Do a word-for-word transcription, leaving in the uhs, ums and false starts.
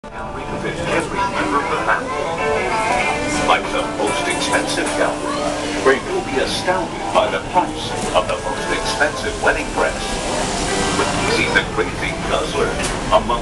Gallery to fit every member of the family. Like the most expensive gallery, where you'll be astounded by the price of the most expensive wedding dress. See the crazy guzzler among